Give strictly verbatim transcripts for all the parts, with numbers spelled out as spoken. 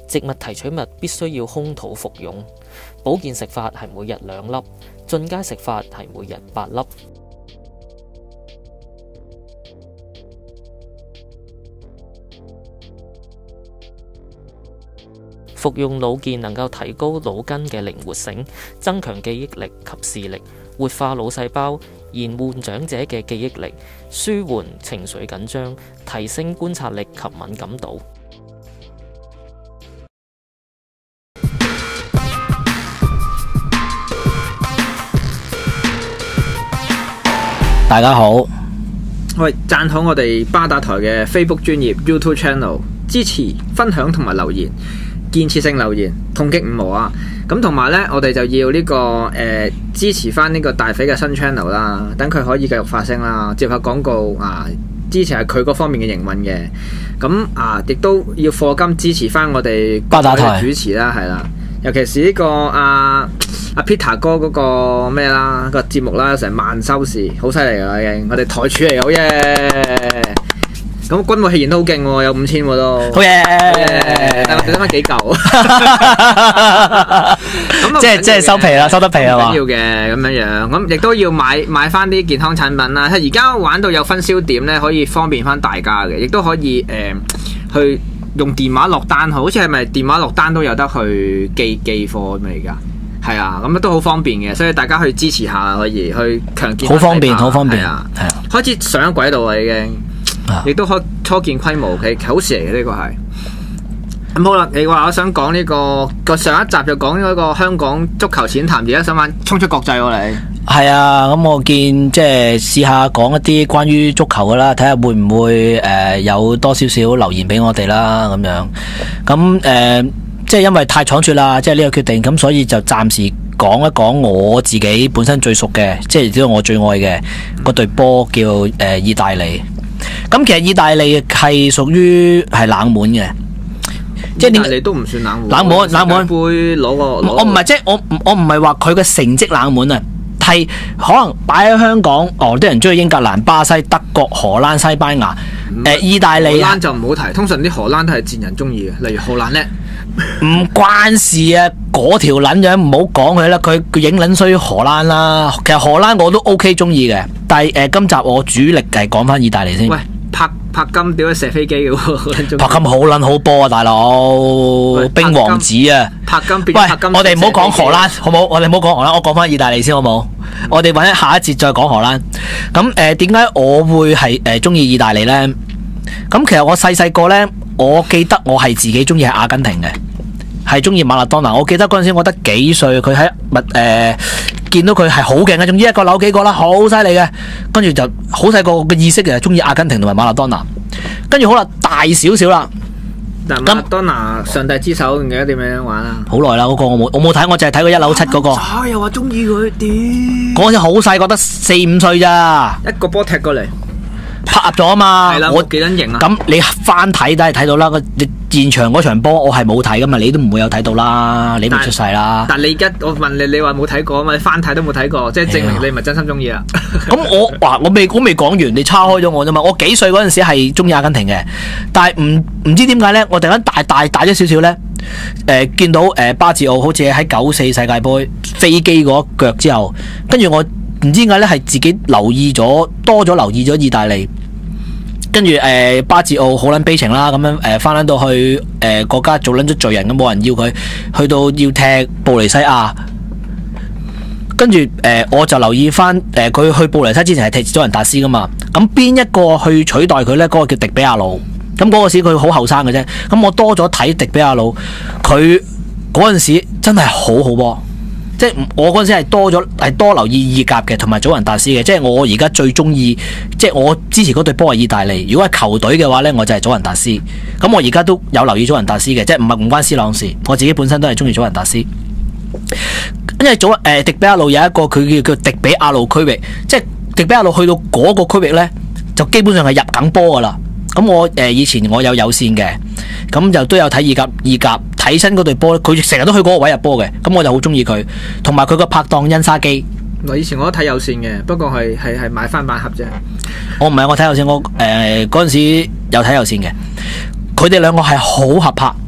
植物提取物必須要空肚服用。保健食法係每日兩粒，進階食法係每日八粒。服用腦健能夠提高腦筋嘅靈活性，增強記憶力及視力，活化腦細胞，延緩長者嘅記憶力，舒緩情緒緊張，提升觀察力及敏感度。 大家好， 喂，讚好我哋巴打台嘅 Facebook 專頁 YouTube Channel， 支持、分享同埋留言，建設性留言，痛擊五毛啊！咁同埋呢，我哋就要呢、這個誒、呃、支持翻呢個大肥嘅新 channel 啦，等佢可以繼續發聲啦，接下廣告啊，支持係佢嗰方面嘅營運嘅。咁啊，亦都要課金支持翻我哋巴打台主持啦，係啦，尤其是呢、這個啊。阿 Peter 哥嗰個咩啦，個節目啦，成萬收視，好犀利噶已經，我哋台柱嚟，好嘢！咁軍武戲言都好勁喎，有五千喎都， 好嘢！ 但係我哋得翻幾嚿，咁即係即係收皮啦，收得皮係嘛？ 緊要嘅咁樣樣，咁亦都要買買翻啲健康產品啦。而家玩到有分銷點咧，可以方便翻大家嘅，亦都可以誒、呃、去用電話落單，好似係咪電話落單都有得去寄寄貨咁而家？係啊，咁都好方便嘅，所以大家去支持下，可以去強健。 好方便，好方便。 係啊， 係啊， 開始上咗軌道啦，已經，亦都開初見規模，係好事嚟嘅呢個係。咁好啦，你話我想講呢、這個個上一集就講嗰個香港足球淺談，而家想玩衝出國際喎你。 係啊，咁我見即係試下講一啲關於足球噶啦，睇下會唔會誒、呃、有多少少留言俾我哋啦咁樣。咁誒。呃即係因為太倉促啦，即係呢個決定，咁所以就暫時講一講我自己本身最熟嘅，即係知道我最愛嘅嗰隊波叫誒、呃、意大利。咁其實意大利係屬於係冷門嘅， 即係意大利都唔算冷門。 冷門冷門杯攞個我唔係即係我我唔係話佢嘅成績冷門啊，係可能擺喺香港哦，啲人中意英格蘭、巴西、德國、荷蘭、西班牙，誒、呃、意大利。 荷蘭就唔好提，通常啲荷蘭都係賤人中意嘅，例如荷蘭呢。 唔關事啊！嗰條撚樣唔好講佢啦，佢佢影撚衰荷蘭啦。其實荷蘭我都 OK 中意嘅，但係誒、呃、今集我主力係講翻意大利先。 喂，柏柏金點解射飛機嘅喎？ 柏金好撚好波啊，大佬！冰王子啊！ 柏金變喂， 柏金。 我哋唔好講荷蘭，好冇？我哋唔好講荷蘭，我講翻意大利先好冇？我哋揾下一節再講荷蘭。咁誒點解我會係誒中意意大利咧？咁其實我細細個咧，我記得我係自己中意係阿根廷嘅。係中意馬勒當拿，我記得嗰陣時我得幾歲，佢喺物誒見到佢係好勁嘅，總之一個扭幾個啦，好犀利嘅。跟住就好細個嘅意識就係中意阿根廷同埋馬勒當拿。跟住好啦，大少少啦。 嗱，馬勒當拿上帝之手，唔記得點樣玩啊？ 好耐啦，嗰、那個我冇我冇睇，我淨係睇過一扭七嗰個。 啊！又話中意佢點？ 嗰陣時好細個，得四五歲咋。 一個波踢過嚟， 拍入咗啊嘛。 係啦，我幾撚型啊！ 咁你翻睇都係睇到啦。你現場嗰場波我係冇睇噶嘛，你都唔會有睇到啦，你都出世啦。 但你而家我問你，你話冇睇過啊嘛？你翻睇都冇睇過，即係證明你唔係真心中意啦。 咁我哇，我未我未講完，你叉開咗我啫嘛。我幾歲嗰陣時係中意阿根廷嘅，但係唔唔知點解咧，我突然間大大大咗少少咧。誒、呃，見到誒、呃、巴治奧好似喺九四世界盃飛機嗰一腳之後，跟住我唔知點解咧，係自己留意咗多咗留意咗意大利。跟住誒巴治奧好撚悲情啦，咁樣誒翻返到去誒、呃、國家做撚咗罪人咁，冇人要佢，去到要踢布尼西亞。跟住誒我就留意翻誒佢去布尼西之前係踢祖雲達斯噶嘛，咁邊一個去取代佢咧？嗰、那個叫迪比亞魯。咁嗰個時佢好後生嘅啫，咁我多咗睇迪比亞魯，佢嗰陣時真係好好波。即係我嗰陣時係多咗係多留意意甲嘅同埋祖雲達斯嘅，即係我而家最中意，即係我支持嗰隊波係意大利。如果係球隊嘅話呢，我就係祖雲達斯。咁我而家都有留意祖雲達斯嘅，即係唔係唔關斯朗事，我自己本身都係中意祖雲達斯。因為祖誒、呃、迪比亞魯有一個佢叫叫迪比亞魯區域，即係迪比亞魯去到嗰個區域呢，就基本上係入緊波噶啦。咁我誒、呃、以前我有有線嘅，咁就都有睇意甲意甲。睇親嗰隊波，佢成日都去嗰個位入波嘅，咁我就好中意佢，同埋佢個拍檔恩沙基。 我以前我都睇有線嘅，不過係係係買翻版盒啫。 我唔係我睇有線，我誒嗰陣時有睇有線嘅。佢哋兩個係好合拍，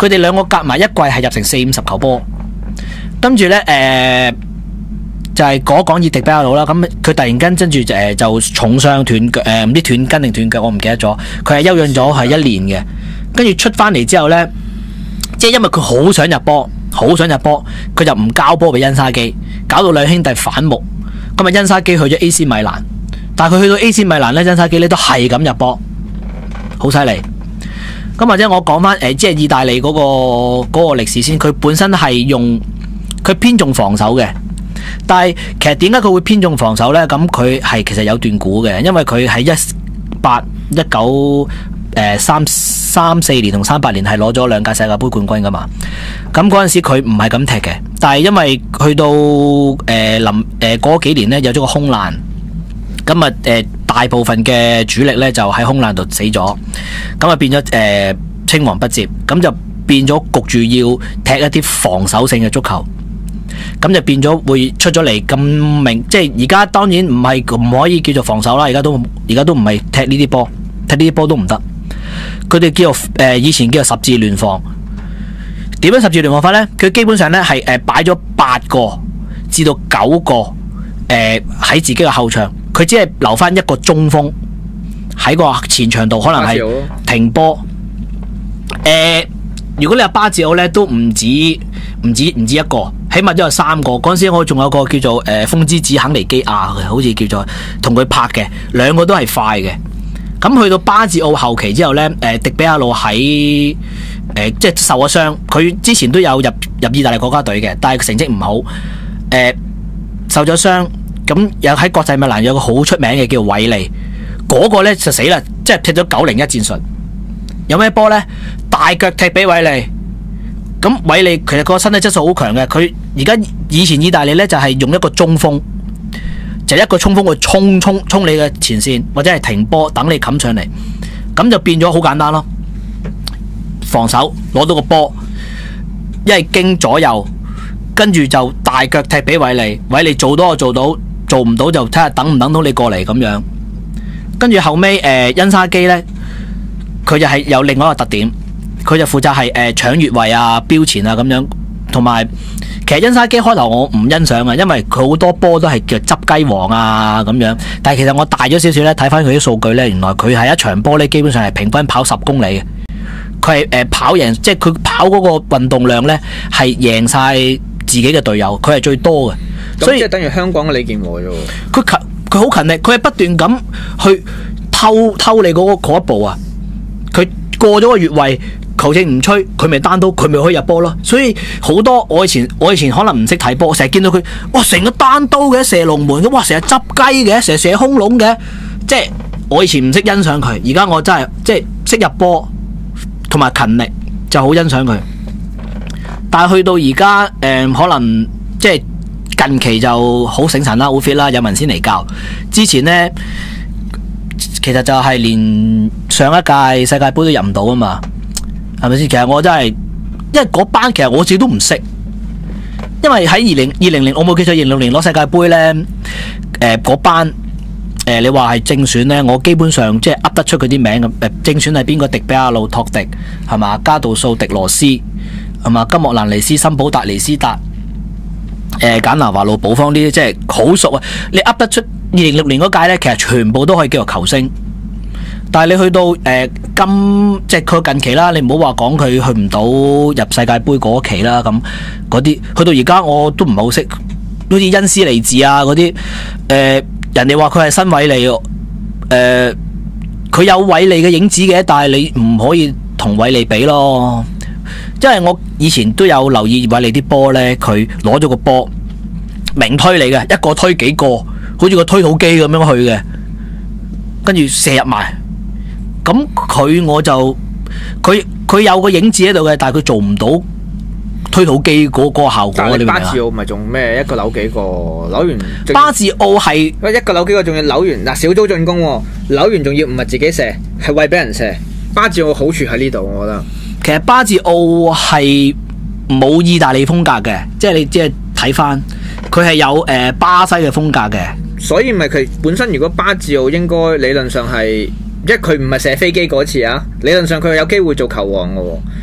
佢哋兩個夾埋一季係入成四五十球波，跟住咧誒就係講講熱迪比亞魯啦。咁佢突然間跟住誒就重傷斷腳誒，唔知斷筋定斷腳，我唔記得咗。佢係休養咗係一年嘅，跟住出翻嚟之後咧，即係因為佢好想入波，好想入波，佢就唔交波俾恩沙基，搞到兩兄弟反目。咁啊，恩沙基去咗 A C 米蘭，但係佢去到 A C 米蘭咧，恩沙基咧都係咁入波，好犀利。咁或者我講翻誒，即係意大利嗰、嗰個嗰、嗰個歷史先，佢本身係用佢偏重防守嘅，但係其實點解佢會偏重防守咧？咁佢係其實有段估嘅，因為佢喺一八一九誒三三四年同三八年係攞咗兩屆世界盃冠軍噶嘛。咁嗰陣時佢唔係咁踢嘅，但係因為去到誒臨誒嗰幾年咧有咗個空難，咁啊誒大部分嘅主力咧就喺空難度死咗，咁啊變咗誒青黃不接，咁就變咗焗住要踢一啲防守性嘅足球，咁就變咗會出咗嚟咁明，即係而家當然唔係唔可以叫做防守啦，而家都而家都唔係踢呢啲波，踢呢啲波都唔得，佢哋叫做誒、呃、以前叫做十字聯防。點樣十字聯防法呢？佢基本上咧係誒擺咗八個至到九個誒喺、呃、自己嘅後場，佢只係留翻一個中鋒喺個前場度，可能係停波。誒、呃，如果你話巴治奧咧，都唔止唔止唔止一個，起碼都有三個。嗰陣時我仲有個叫做誒、呃、風之子肯尼基亞嘅，好似叫做同佢拍嘅，兩個都係快嘅。咁去到巴治奧後期之後咧，誒、呃、迪比亞路喺誒、呃、即係受咗傷，佢之前都有入入意大利國家隊嘅，但係成績唔好，誒、呃、受咗傷，咁有喺國際米蘭有個好出名嘅叫韋利，嗰、那個咧就死啦，即係踢咗九零一戰術，有咩波咧？大腳踢俾韋利，咁韋利其實個身體質素好強嘅，佢而家以前意大利咧就係、是、用一個中鋒。就一個衝鋒去衝衝衝你嘅前線，或者係停波等你冚上嚟，咁就變咗好簡單咯。防守攞到個波，一係經左右，跟住就大腳踢俾韋利，韋利做到就做到，做唔到就睇下等唔等到你過嚟咁樣。跟住後尾誒恩沙基呢，佢就係有另外一個特點，佢就負責係誒搶越位啊、標前啊咁樣，同埋。其實恩沙基開頭我唔欣賞啊，因為佢好多波都係叫執雞王啊咁樣。但係其實我大咗少少咧，睇翻佢啲數據咧，原來佢係一場波咧，基本上係平均跑十公里嘅。佢係誒跑贏，即係佢跑嗰個運動量咧係贏晒自己嘅隊友，佢係最多嘅。所以即係等於香港嘅李健和啫。 佢勤，佢好勤力，佢係不斷咁去偷偷你嗰嗰一步啊！佢過咗個越位。球證唔吹，佢咪單刀，佢咪可以入波咯。所以好多我以前我以前可能唔識睇波，成日見到佢，哇成個單刀嘅射龍門嘅，哇成日執雞嘅，成日射空籠嘅，即係我以前唔識欣賞佢，而家我真係即係識入波同埋勤力就好欣賞佢。但係去到而家誒，可能即係近期就好醒神啦，好 fit 啦，有文先嚟教。之前呢，其實就係連上一屆世界盃都入唔到啊嘛。係咪先？其實我真係，因為嗰班其實我自己都唔識，因為喺二零二零年我冇記錯，二零六年攞世界盃咧，誒、呃、嗰班誒、呃、你話係正選咧，我基本上即係噏得出佢啲名咁。誒正選係邊個？迪比亞路、托迪係嘛？加道素、迪羅斯係嘛？金莫蘭尼斯、森保達尼斯達、誒簡拿華路、保方呢啲，即係好熟啊！你噏得出二零六年嗰屆咧，其實全部都可以叫做球星。但係你去到誒、呃、今即係佢近期啦，你唔好話講佢去唔到入世界盃嗰期啦，咁嗰啲去到而家我都唔係好識，好似恩斯利治啊嗰啲誒，人哋話佢係新韋利，誒、呃、佢有韋利嘅影子嘅，但係你唔可以同韋利比咯，因為我以前都有留意韋利啲波咧，佢攞咗個波明推嚟嘅，一個推幾個，好似個推土機咁樣去嘅，跟住射入埋。咁佢我就佢佢有個影子喺度嘅，但係佢做唔到推土機嗰嗰個效果。但係巴治奧咪仲咩？一個扭幾個扭完。巴治奧係一個扭幾個，仲要扭完嗱小組進攻，扭完仲要唔係自己射，係餵俾人射。巴治奧好處喺呢度，我覺得。其實巴治奧係冇意大利風格嘅，即係你即係睇翻佢係有誒、呃、巴西嘅風格嘅。所以咪佢本身如果巴治奧應該理論上係。即係佢唔係射飛機嗰次啊，理論上佢有機會做球王嘅喎，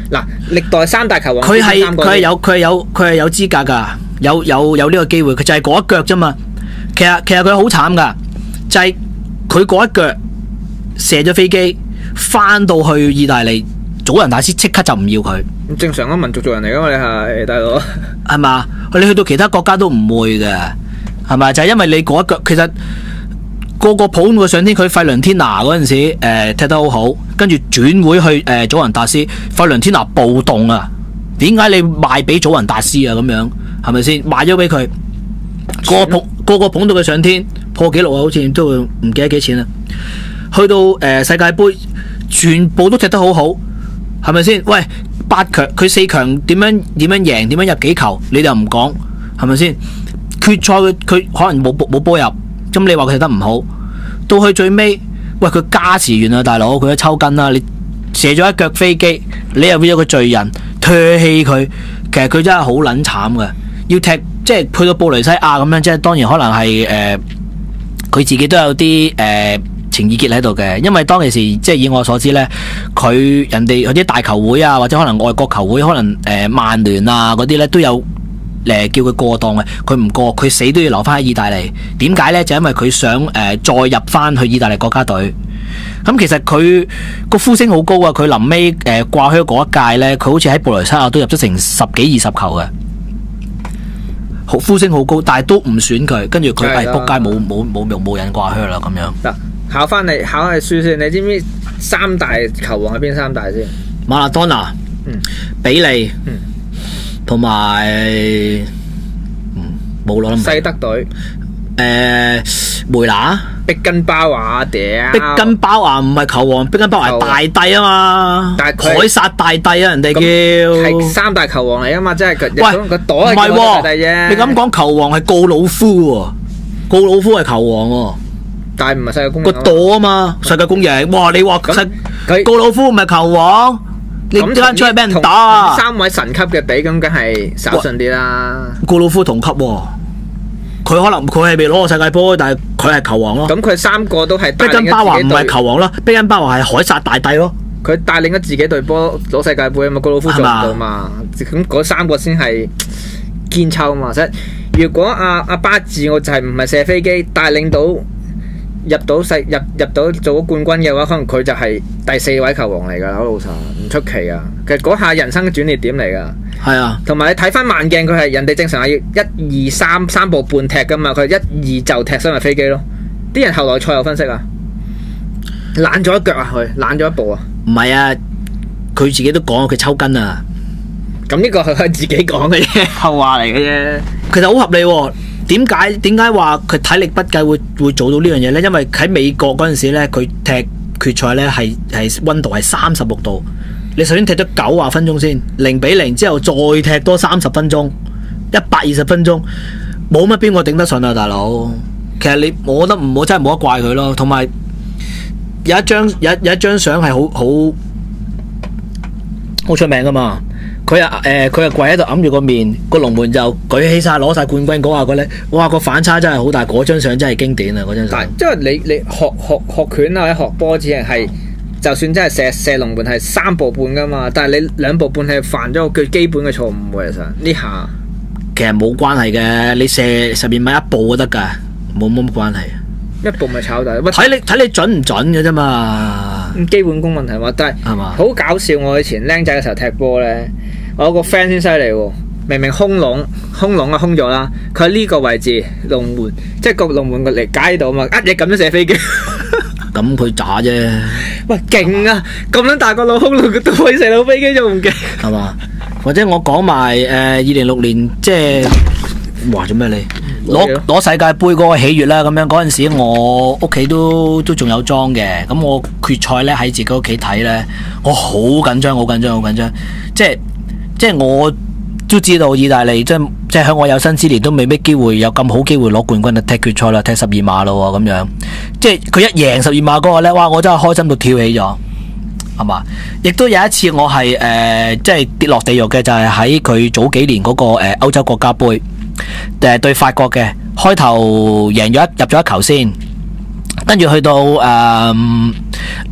嗱，歷代三大球王佢係三個佢係有佢係有佢係有資格㗎，有有有呢個機會，佢就係嗰一腳啫嘛。其實其實佢好慘㗎，就係佢嗰一腳射咗飛機，翻到去意大利，祖雲達斯即刻就唔要佢。 咁正常啊，民族做人嚟㗎嘛，你係大佬。 係嘛？你去到其他國家都唔會嘅，係咪？就係、是、因為你嗰一腳，其實個個捧佢上天，佢費倫天拿嗰陣時，誒、呃、踢得好好，跟住轉會去誒、呃、祖雲達斯，費倫天拿暴動啊！點解你賣俾祖雲達斯啊？咁樣係咪先賣咗俾佢？個個捧個個捧到佢上天，破紀錄啊！好似都唔記得幾錢啦。去到誒、呃、世界盃，全部都踢得好好，係咪先？喂，八強佢四強點樣點樣贏？點樣入幾球？你就唔講，係咪先？決賽佢佢可能冇冇波入，咁你話佢踢得唔好？到去最尾，喂佢加時完啊，大佬佢都抽筋啦！你射咗一腳飛機，你又變咗個罪人，唾棄佢，其實佢真係好撚慘嘅。要踢即係去到布雷西亞咁樣，即係當然可能係誒佢自己都有啲誒、呃、情意結喺度嘅，因為當其時即係以我所知呢，佢人哋嗰啲大球會啊，或者可能外國球會，可能誒曼聯啊嗰啲呢都有誒、呃、叫佢過檔嘅，佢唔過，佢死都要留翻喺意大利。點解呢？就因為佢想誒、呃、再入翻去意大利國家隊。咁其實佢個呼聲好高啊！佢臨尾誒掛靴嗰一屆呢，佢好似喺布雷西亞都入咗成十幾二十球嘅。好呼聲好高，但係都唔選佢，跟住佢係仆街，冇冇冇冇冇人掛靴啦咁樣。 嗱，考翻你考下書先，你知唔知三大球王係邊三大先？ 馬拉多納、 嗯、 比利， 嗯， 同埋嗯冇攞啦。 西德隊， 誒梅拿、 碧根包華屌， 碧根包華唔係球王，碧根包華係大帝啊嘛， 但係凱撒大帝啊，人哋叫係三大球王嚟啊嘛，即係佢喂個朵係叫大帝啫。 你咁講球王係告魯夫喎，告魯夫係球王喎。 但係唔係世界公認個朵啊嘛，世界公認。哇！你話世告魯夫唔係球王，你點解出去俾人打啊？ 三位神級嘅比，咁梗係稍遜啲啦。 告魯夫同級喎，佢可能佢係未攞過世界波，但係佢係球王咯。 咁佢三個都係碧根包華唔係球王咯，碧根包華係凱撒大帝咯。 佢帶領咗自己隊波攞世界盃啊嘛，告魯夫做唔到嘛。咁嗰三個先係堅抽嘛。即係如果阿阿巴治我就係唔係射飛機帶領到入到世入入到做咗冠軍嘅話，可能佢就係第四位球王嚟㗎啦，好老實唔出奇啊。其實嗰下人生嘅轉捩點嚟㗎。 係啊， 同埋你睇翻慢鏡，佢係人哋正常係要一二三三步半踢㗎嘛，佢一二就踢生物飛機咯。啲人後來賽後分析啊，懶咗一腳啊，佢懶咗一步啊。 唔係啊，佢自己都講佢抽筋啊。 咁呢個係佢自己講嘅啫，後話嚟嘅啫。其實好合理喎。點解點解話佢體力不繼會會做到呢樣嘢呢？因為喺美國嗰陣時呢，佢踢決賽呢係係溫度係三十六度。你首先踢咗九十分鐘先，零比零之後再踢多三十分鐘，一百二十分鐘，冇乜邊個頂得順啊，大佬！其實你我覺得唔好真係冇得怪佢咯。同埋有一張有有一張相係好好好出名噶嘛。佢啊誒，佢啊跪喺度揞住個面，個龍門就舉起晒攞晒冠軍嗰下嗰咧，哇個反差真係好大，嗰張相真係經典啊！嗰張相。 即係你你學學學拳啊，或者學波只係係，就算真係射射龍門係三步半噶嘛，但係你兩步半係犯咗個最基本嘅錯誤喎，其實呢下。 其實冇關係嘅，你射十二米一步都得㗎，冇乜乜關係。 一步咪炒底， 睇你睇你準唔準嘅啫嘛。 基本功問題嘛，但係係嘛？ 好搞笑，我以前僆仔嘅時候踢波咧。我有個 friend 先犀利喎，明明空籠空籠啊空咗啦，佢喺呢個位置龍門，即係個龍門個嚟解到嘛，一嘢咁樣射飛機， 咁佢渣啫。 喂，勁啊！咁樣大個腦空籠佢都可以射到飛機，仲唔勁？ 係嘛？或者我講埋誒二零六年，即係話做咩你攞攞世界盃嗰個喜悅啦？咁樣嗰陣時我屋企都都仲有裝嘅，咁我決賽咧喺自己屋企睇咧，我好緊張，好緊張，好緊張，即係。即係我都知道意大利即係即係喺我有生之年都未必機會有咁好機會攞冠軍啦，踢決賽啦，踢十二碼咯咁樣。即係佢一贏十二碼嗰個咧，哇！我真係開心到跳起咗，係嘛？亦都有一次我係誒、呃、即係跌落地獄嘅，就係喺佢早幾年嗰、那個誒、呃、歐洲國家杯誒、呃、對法國嘅，開頭贏咗一入咗一球先。跟住去到誒、呃、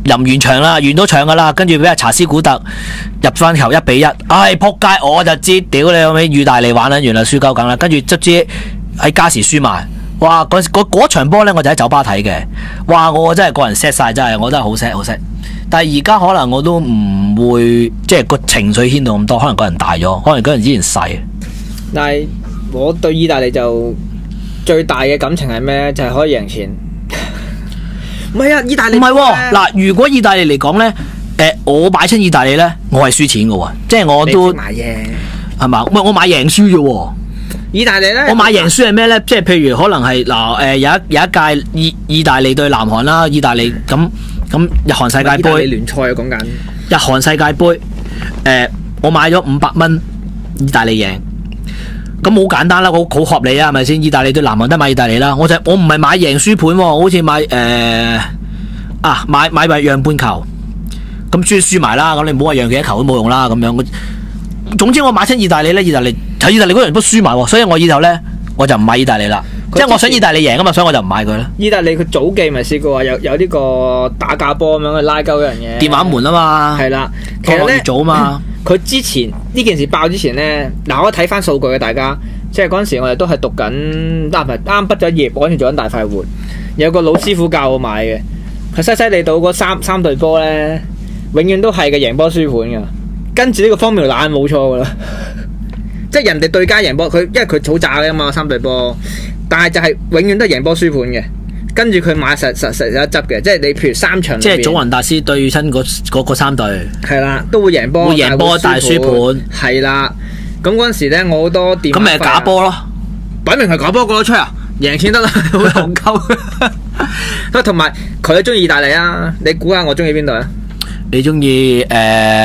臨完場啦，完咗場噶啦，跟住俾阿查斯古特入翻球一比一，唉撲街我就知，屌你老味，意大利玩緊完啦，輸鳩緊啦，跟住卒之喺加時輸埋，哇！嗰嗰場波咧我就喺酒吧睇嘅，哇！我真係個人 set 晒，真係我真係好 set 好 set，但係而家可能我都唔會即係個情緒牽動咁多，可能個人大咗，可能嗰人之前細。 但係我對意大利就最大嘅感情係咩？就係、是、可以贏錢。唔係啊，意大利唔係喎。嗱，如果意大利嚟講咧，誒、呃，我買親意大利咧，我係輸錢嘅喎，即係我都買嘢係嘛？唔係我買贏輸啫喎。 意大利咧， 我買贏輸係咩咧？即係譬如可能係嗱誒有一有一屆意意大利對南韓啦，意大利咁咁日韓世界盃。意大利聯賽啊，講緊日韓世界盃，誒、呃，我買咗五百蚊，意大利贏。咁好簡單啦，好好合理啊，係咪先？意大利對南韓都買意大利啦，我就我唔係買贏輸盤喎，我好似買誒、呃、啊買買埋讓半球，咁輸輸埋啦，咁你唔好話讓幾多球都冇用啦，咁樣。總之我買親意大利咧，意大利睇意大利嗰人都輸埋喎，所以我以後咧我就唔買意大利啦，即係我想意大利贏啊嘛，所以我就唔買佢啦。 意大利佢早期咪試過話有有呢個打假波咁樣去拉鳩一樣嘢， 電話門啊嘛， 係啦，其實咧早啊嘛。 佢之前呢件事爆之前咧，嗱我睇翻數據嘅大家，即係嗰陣時我哋都係讀緊，啱唔係啱畢咗業，我嗰陣做緊大快活，有個老師傅教我買嘅，佢西西利島嗰三三隊波咧，永遠都係嘅贏波輸盤噶，跟住呢個方面懶冇錯噶啦，即係人哋對家贏波，佢因為佢好炸嘅嘛三隊波，但係就係永遠都係贏波輸盤嘅。跟住佢買實實實有一執嘅，即係你譬如三場， 即係祖雲達斯對親嗰嗰嗰三隊， 係啦，都會贏波， 會贏波大輸盤， 係啦。咁嗰陣時咧，我好多電話費， 咁咪假波咯， 擺明係假波，過得出啊，贏錢得啦，好戇鳩。同埋佢都中意意大利啊，你估下我中意邊隊啊？ 你中意誒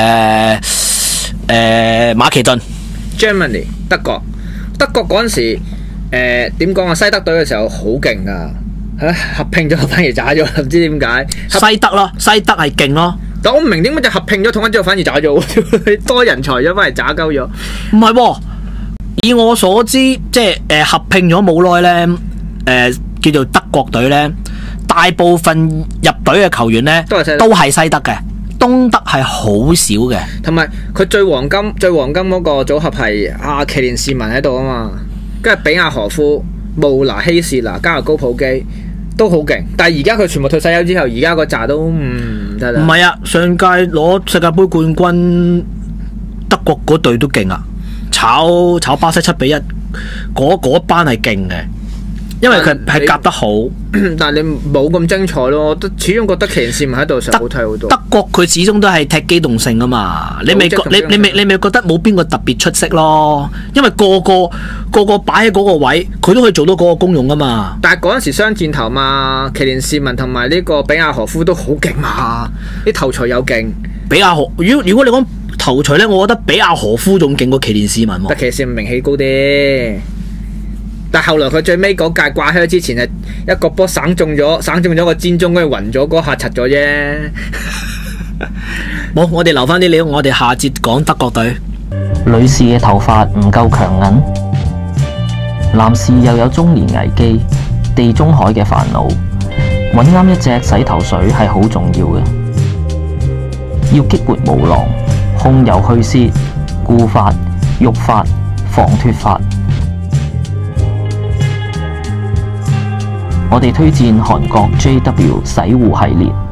誒馬其頓 Germany 德國，德國嗰陣時誒點講啊？西德隊嘅時候好勁噶。合併咗反而渣咗，唔知點解。 西德咯，西德係勁咯。 但我唔明點解就合併咗統一之後反而渣咗，多人才咗反而渣鳩咗。 唔係喎，以我所知，即係誒、呃、合併咗冇耐咧，誒、呃、叫做德國隊咧，大部分入隊嘅球員咧都係西，都係西德嘅，東德係好少嘅。同埋佢最黃金最黃金嗰個組合係阿奇連士文喺度啊嘛，跟住比亞何夫、慕拿希士拿加埋高普基。都好勁，但係而家佢全部退晒休之後，而家個扎都唔得啦。唔係啊，上屆攞世界盃冠軍德國嗰隊都勁啊，炒炒巴西七比一，嗰嗰班係勁嘅，因為佢係夾得好。但係你冇咁精彩咯，都始終覺得騎士咪喺度上好睇好多。德國佢始終都係踢機動性啊嘛，你咪你你咪你咪覺得冇邊個特別出色咯？因為個個個個擺喺嗰個位，佢都可以做到嗰個功用啊嘛。但係嗰陣時雙箭頭嘛，奇連士文同埋呢個比亞何夫都好勁嘛，啲頭槌又勁。比亞何如果如果你講頭槌咧，我覺得比亞何夫仲勁過奇連士文喎。但奇連士文名氣高啲。但後來佢最尾嗰屆掛靴之前係一個波省中咗，省中咗個尖中，跟住暈咗嗰下柒咗啫。冇，我哋留翻啲料，我哋下節講德國隊。 女士嘅頭髮唔夠強韌，男士又有中年危機、地中海嘅煩惱，揾啱一隻洗頭水係好重要嘅。要激活毛囊、控油去屑、固髮、育髮、防脫髮。我哋推薦韓國 J W 洗護系列。